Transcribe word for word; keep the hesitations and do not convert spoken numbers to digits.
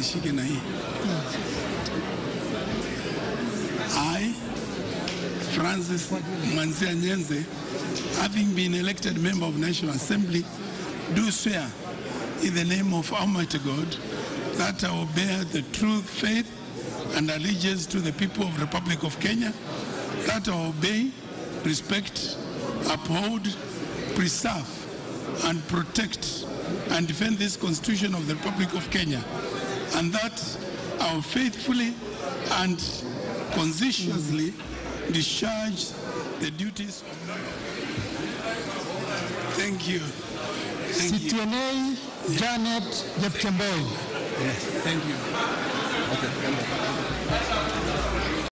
nishike na hii. I, Francis Nyenze, having been elected member of National Assembly, do swear in the name of Almighty God that I will bear the true faith and allegiance to the people of the Republic of Kenya, that I will obey, respect, uphold, preserve, and protect and defend this Constitution of the Republic of Kenya, and that I will faithfully and conscientiously discharge the duties of member. Thank you. Thank C T N A you. Janet Jepkemboi. Yes, thank you. Okay.